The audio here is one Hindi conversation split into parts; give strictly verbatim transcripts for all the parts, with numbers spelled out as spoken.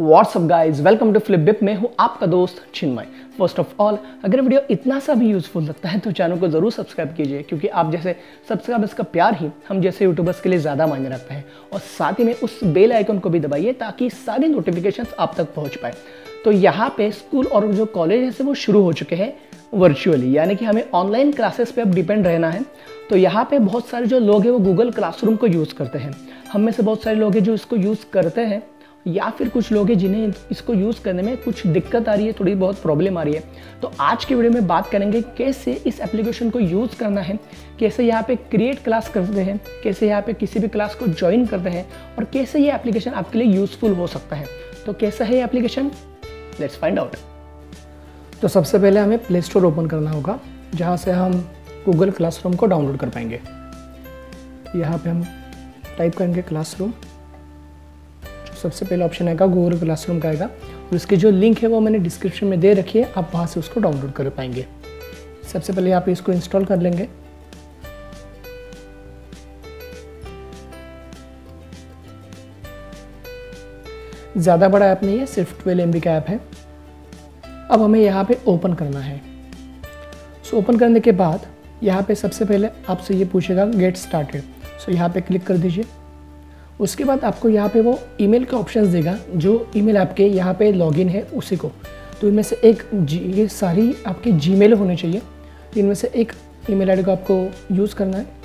WhatsApp guys, welcome to Flipbip. में हूँ आपका दोस्त चिन्मय। फर्स्ट ऑफ ऑल, अगर वीडियो इतना सा भी यूजफुल लगता है तो चैनल को जरूर सब्सक्राइब कीजिए, क्योंकि आप जैसे सब्सक्राइबर्स का प्यार ही हम जैसे यूट्यूबर्स के लिए ज़्यादा मायने रखता है। और साथ ही में उस बेल आइकन को भी दबाइए ताकि सारी नोटिफिकेशंस आप तक पहुँच पाए। तो यहाँ पे स्कूल और जो कॉलेज है वो शुरू हो चुके हैं वर्चुअली, यानी कि हमें ऑनलाइन क्लासेस पे अब डिपेंड रहना है। तो यहाँ पे बहुत सारे जो लोग हैं वो गूगल क्लासरूम को यूज़ करते हैं। हम में से बहुत सारे लोग हैं जो इसको यूज़ करते हैं, या फिर कुछ लोग हैं जिन्हें इसको यूज़ करने में कुछ दिक्कत आ रही है, थोड़ी बहुत प्रॉब्लम आ रही है। तो आज की वीडियो में बात करेंगे कैसे इस एप्लीकेशन को यूज़ करना है, कैसे यहाँ पे क्रिएट क्लास करते हैं, कैसे यहाँ पे किसी भी क्लास को ज्वाइन करते हैं, और कैसे ये एप्लीकेशन आपके लिए यूज़फुल हो सकता है। तो कैसा है ये एप्लीकेशन, लेट्स फाइंड आउट। तो सबसे पहले हमें प्ले स्टोर ओपन करना होगा, जहाँ से हम गूगल क्लासरूम को डाउनलोड कर पाएंगे। यहाँ पे हम टाइप करेंगे क्लासरूम। सबसे पहले ऑप्शन आएगा गूगल क्लासरूम का आएगा, और इसकी जो लिंक है वो मैंने डिस्क्रिप्शन में दे रखी है, आप वहाँ से उसको डाउनलोड कर पाएंगे। सबसे पहले आप इसको इंस्टॉल कर लेंगे। ज़्यादा बड़ा ऐप नहीं है, सिर्फ ट्वेल्व एम बी का ऐप है। अब हमें यहाँ पे ओपन करना है। सो ओपन करने के बाद यहाँ पे सबसे पहले आपसे ये पूछेगा गेट स्टार्टेड। सो यहाँ पे क्लिक कर दीजिए। उसके बाद आपको यहाँ पे वो ईमेल का ऑप्शन देगा, जो ईमेल आपके यहाँ पे लॉगिन है उसी को। तो इनमें से एक जी ये सारी आपकी जीमेल होनी चाहिए। तो इनमें से एक ईमेल आईडी को आपको यूज़ करना है।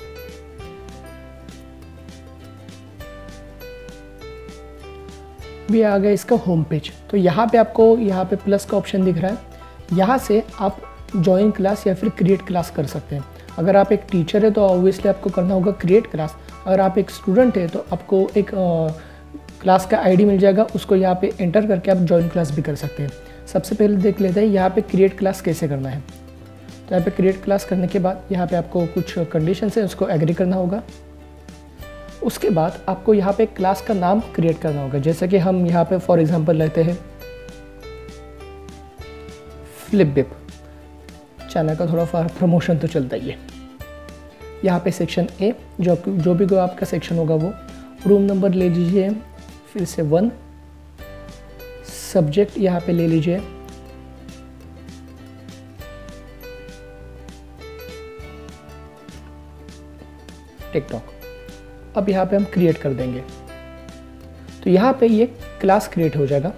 भी आ गया इसका होम पेज। तो यहाँ पे आपको यहाँ पे प्लस का ऑप्शन दिख रहा है। यहाँ से आप ज्वाइन क्लास या फिर क्रिएट क्लास कर सकते हैं। अगर आप एक टीचर है तो ऑब्वियसली आपको करना होगा क्रिएट क्लास। अगर आप एक स्टूडेंट है तो आपको एक क्लास का आईडी मिल जाएगा, उसको यहाँ पे एंटर करके आप ज्वाइन क्लास भी कर सकते हैं। सबसे पहले देख लेते हैं यहाँ पे क्रिएट क्लास कैसे करना है। तो यहाँ पे क्रिएट क्लास करने के बाद यहाँ पे आपको कुछ कंडीशंस है, उसको एग्री करना होगा। उसके बाद आपको यहाँ पे क्लास का नाम क्रिएट करना होगा। जैसे कि हम यहाँ पे फॉर एग्जांपल लेते हैं फ्लिपबिप। चैनल का थोड़ा प्रमोशन तो चलता ही है। यहाँ पे सेक्शन ए, जो जो भी कोई आपका सेक्शन होगा वो रूम नंबर ले लीजिए, फिर से वन। सब्जेक्ट यहाँ पे ले लीजिए टिकटॉक। अब यहाँ पे हम क्रिएट कर देंगे। तो यहाँ पे ये क्लास क्रिएट हो जाएगा।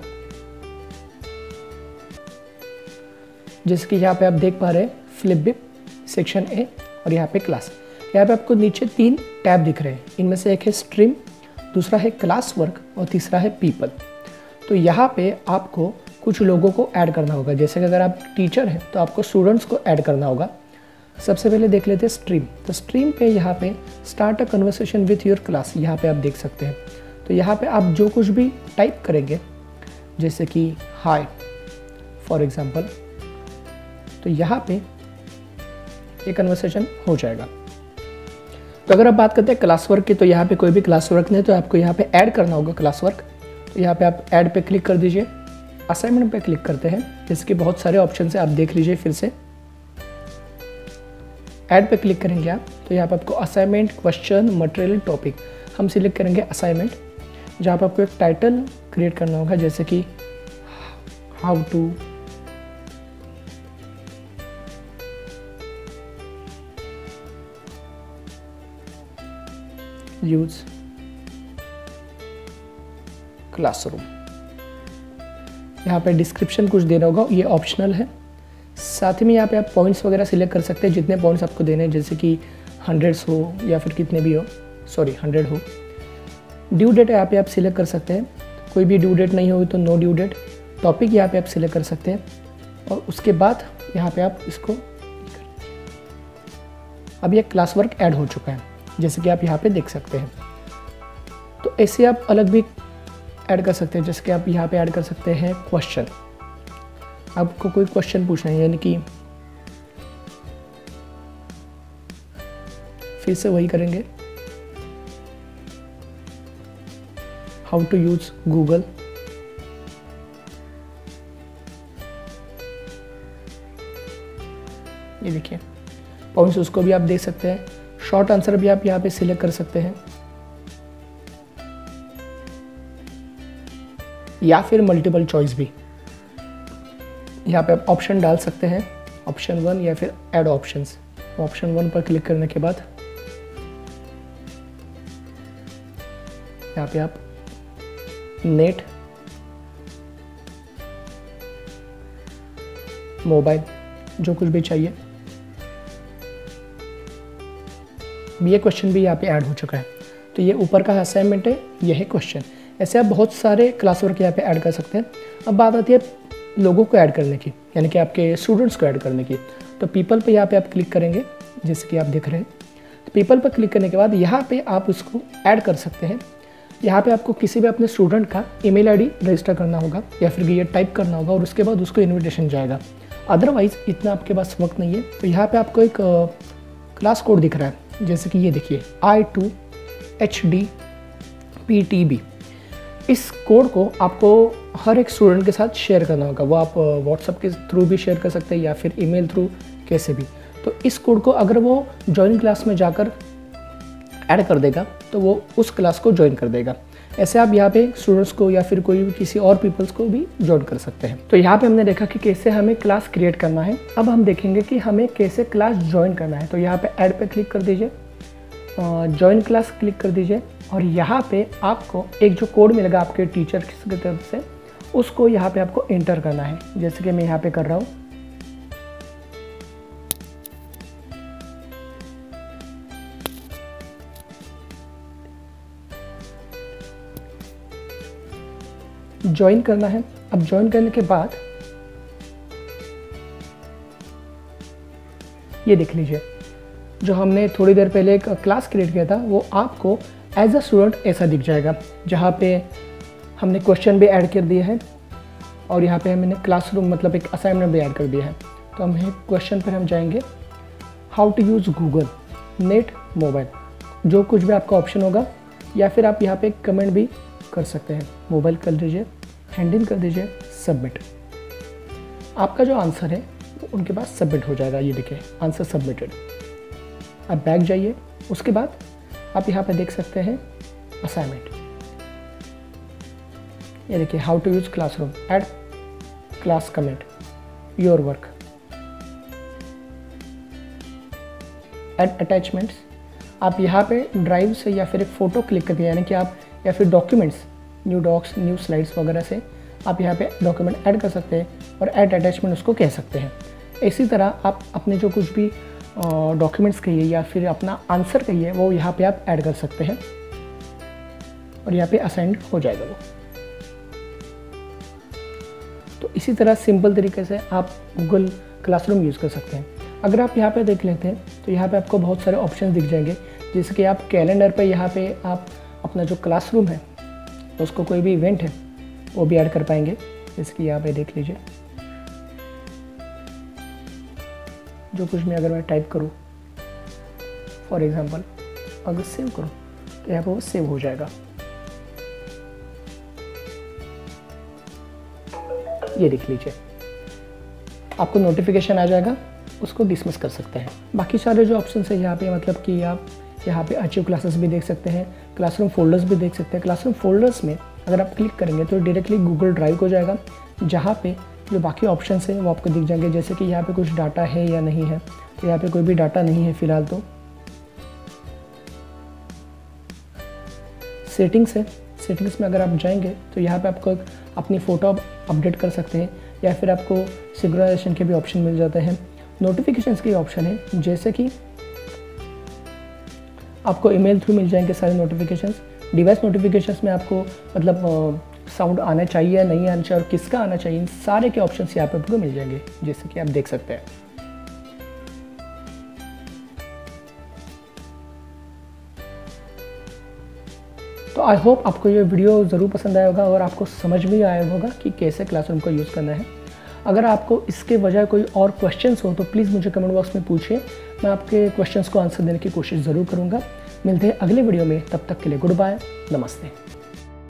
जैसे कि यहाँ पे आप देख पा रहे हैं फ्लिपबिप सेक्शन ए, और यहाँ पे क्लास। यहाँ पे आपको नीचे तीन टैब दिख रहे हैं। इनमें से एक है स्ट्रीम, दूसरा है क्लास वर्क, और तीसरा है पीपल। तो यहाँ पे आपको कुछ लोगों को ऐड करना होगा। जैसे कि अगर आप टीचर हैं तो आपको स्टूडेंट्स को ऐड करना होगा। सबसे पहले देख लेते हैं स्ट्रीम। तो स्ट्रीम पे यहाँ पे start a conversation with your class, यहाँ पे आप देख सकते हैं। तो यहाँ पे आप जो कुछ भी टाइप करेंगे, जैसे कि हाय फॉर एग्जाम्पल, तो यहाँ पे ये कन्वर्सेशन हो जाएगा। तो अगर आप बात करते हैं क्लास वर्क की, तो यहाँ पे कोई भी क्लास वर्क नहीं, तो आपको यहाँ पे ऐड करना होगा क्लास वर्क। तो यहाँ पे आप ऐड पे क्लिक कर दीजिए। असाइनमेंट पे क्लिक करते हैं, जिसके बहुत सारे ऑप्शन है, आप देख लीजिए फिर से। ऐड पे क्लिक करेंगे आप, तो यहाँ पे आपको असाइनमेंट, क्वेश्चन, मटेरियल, टॉपिक, हम सिलेक्ट करेंगे असाइनमेंट, जहाँ पे आपको एक टाइटल क्रिएट करना होगा, जैसे कि हाउ टू यूज क्लासरूम। यहाँ पे डिस्क्रिप्शन कुछ देना होगा, ये ऑप्शनल है। साथ ही में यहाँ पे आप पॉइंट्स वगैरह सिलेक्ट कर सकते हैं, जितने पॉइंट्स आपको देने हैं, जैसे कि हंड्रेड्स हो या फिर कितने भी हो, सॉरी हंड्रेड हो। ड्यू डेट यहाँ पे आप सिलेक्ट कर सकते हैं, कोई भी ड्यू डेट नहीं होगी तो नो ड्यू डेट। टॉपिक यहाँ पे आप सिलेक्ट कर सकते हैं, और उसके बाद यहाँ पे आप इसको, अब ये क्लास वर्क ऐड हो चुका है, जैसे कि आप यहाँ पे देख सकते हैं। तो ऐसे आप अलग भी ऐड कर सकते हैं, जैसे कि आप यहाँ पे ऐड कर सकते हैं क्वेश्चन। आपको कोई क्वेश्चन पूछना है, यानी कि फिर से वही करेंगे, हाउ टू यूज गूगल। ये देखिए पॉइंट्स, उसको भी आप देख सकते हैं। शॉर्ट आंसर भी आप यहाँ पे सिलेक्ट कर सकते हैं। या फिर मल्टीपल चॉइस भी। यहाँ पे आप ऑप्शन डाल सकते हैं, ऑप्शन वन या फिर ऐड ऑप्शंस। ऑप्शन वन पर क्लिक करने के बाद यहाँ पे आप नेट, मोबाइल, जो कुछ भी चाहिए। ये क्वेश्चन भी यहाँ पे ऐड हो चुका है। तो ये ऊपर का असाइनमेंट है, यह है क्वेश्चन। ऐसे आप बहुत सारे क्लास वर्क यहाँ पे ऐड कर सकते हैं। अब बात आती है लोगों को ऐड करने की, यानी कि आपके स्टूडेंट्स को ऐड करने की। तो पीपल पे यहाँ पे आप क्लिक करेंगे, जैसे कि आप देख रहे हैं। तो पीपल पर क्लिक करने के बाद यहाँ पे आप उसको ऐड कर सकते हैं। यहाँ पे आपको किसी भी अपने स्टूडेंट का ईमेल आईडी रजिस्टर करना होगा या फिर ये टाइप करना होगा और उसके बाद उसको इन्विटेशन जाएगा। अदरवाइज़ इतना आपके पास वक्त नहीं है। तो यहाँ पे आपको एक क्लास कोड दिख रहा है, जैसे कि ये देखिए I two H D P T B. इस कोड को आपको हर एक स्टूडेंट के साथ शेयर करना होगा। वो आप व्हाट्सएप के थ्रू भी शेयर कर सकते हैं या फिर ईमेल थ्रू, कैसे भी। तो इस कोड को अगर वो ज्वाइन क्लास में जाकर ऐड कर देगा तो वो उस क्लास को ज्वाइन कर देगा। ऐसे आप यहाँ पे स्टूडेंट्स को या फिर कोई भी किसी और पीपल्स को भी ज्वाइन कर सकते हैं। तो यहाँ पे हमने देखा कि कैसे हमें क्लास क्रिएट करना है। अब हम देखेंगे कि हमें कैसे क्लास ज्वाइन करना है। तो यहाँ पे ऐड पे क्लिक कर दीजिए, ज्वाइन क्लास क्लिक कर दीजिए और यहाँ पे आपको एक जो कोड मिलेगा आपके टीचर की तरफ से, उसको यहाँ पे आपको एंटर करना है, जैसे कि मैं यहाँ पे कर रहा हूँ। ज्वाइन करना है। अब ज्वाइन करने के बाद ये देख लीजिए, जो हमने थोड़ी देर पहले एक क्लास क्रिएट किया था वो आपको एज अ स्टूडेंट ऐसा दिख जाएगा, जहाँ पे हमने क्वेश्चन भी ऐड कर दिए हैं और यहाँ पे हमने क्लासरूम मतलब एक असाइनमेंट भी ऐड कर दिया है। तो हम क्वेश्चन पर हम जाएंगे, how to use Google net mobile, जो कुछ भी आपका ऑप्शन होगा, या फिर आप यहाँ पे कमेंट भी कर सकते हैं। मोबाइल कर दीजिए, हैंड इन कर दीजिए, सबमिट। आपका जो आंसर है वो उनके पास सबमिट हो जाएगा। ये देखिए आंसर सबमिटेड। अब बैक जाइए, उसके बाद आप यहाँ पे देख सकते हैं असाइनमेंट। ये देखिए how to use classroom, add class comment, your work, add attachments. आप यहाँ पे ड्राइव से या फिर एक फ़ोटो क्लिक करके, यानी कि आप या फिर documents, new docs, new slides वगैरह से आप यहाँ पे डॉक्यूमेंट ऐड कर सकते हैं और ऐड अटैचमेंट उसको कह सकते हैं। इसी तरह आप अपने जो कुछ भी डॉक्यूमेंट्स कहिए या फिर अपना आंसर कहिए वो यहाँ पे आप ऐड कर सकते हैं और यहाँ पे असाइन हो जाएगा वो। तो इसी तरह सिंपल तरीके से आप गूगल क्लासरूम यूज़ कर सकते हैं। अगर आप यहाँ पे देख लेते हैं तो यहाँ पे आपको बहुत सारे ऑप्शन दिख जाएंगे, जैसे कि आप कैलेंडर पे यहाँ पे आप अपना जो क्लासरूम है उसको कोई भी इवेंट है वो भी ऐड कर पाएंगे, जैसे कि यहाँ पे देख लीजिए। जो कुछ मैं अगर मैं टाइप करूँ, फॉर एग्जांपल अगर सेव करूँ तो यहाँ पे वो सेव हो जाएगा। ये देख लीजिए, आपको नोटिफिकेशन आ जाएगा, उसको डिसमिस कर सकते हैं। बाकी सारे जो ऑप्शन है यहाँ पे, मतलब कि आप यहाँ पे अचीव क्लासेस भी देख सकते हैं, क्लासरूम फोल्डर्स भी देख सकते हैं। क्लासरूम फोल्डर्स में अगर आप क्लिक करेंगे तो डायरेक्टली गूगल ड्राइव को जाएगा, जहाँ पे जो बाकी ऑप्शन है वो आपको दिख जाएंगे, जैसे कि यहाँ पे कुछ डाटा है या नहीं है। तो यहाँ पे कोई भी डाटा नहीं है फिलहाल। तो सेटिंग्स है, सेटिंग्स में अगर आप जाएंगे तो यहाँ पे आपको अपनी फ़ोटो अपडेट कर सकते हैं या फिर आपको सिंक्रोनाइजेशन के भी ऑप्शन मिल जाते हैं। नोटिफिकेशंस के ऑप्शन है, जैसे कि आपको ईमेल थ्रू मिल जाएंगे सारे नोटिफिकेशंस। डिवाइस नोटिफिकेशंस में आपको मतलब साउंड आना चाहिए या नहीं आना चाहिए और किसका आना चाहिए, इन सारे के ऑप्शंस यहाँ पे आपको मिल जाएंगे, जैसे कि आप देख सकते हैं। तो आई होप आपको ये वीडियो ज़रूर पसंद आया होगा और आपको समझ में आया होगा कि कैसे क्लासरूम को यूज़ करना है। अगर आपको इसके वजह कोई और क्वेश्चंस हो तो प्लीज़ मुझे कमेंट बॉक्स में पूछिए, मैं आपके क्वेश्चंस को आंसर देने की कोशिश ज़रूर करूँगा। मिलते हैं अगले वीडियो में, तब तक के लिए गुड बाय, नमस्ते।